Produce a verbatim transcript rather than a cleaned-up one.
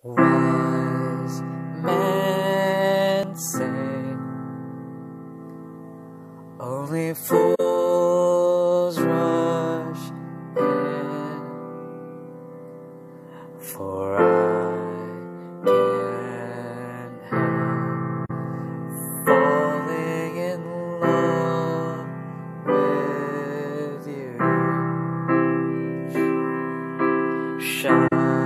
Wise men say only fools rush in, for I can't help falling in love with you. Shine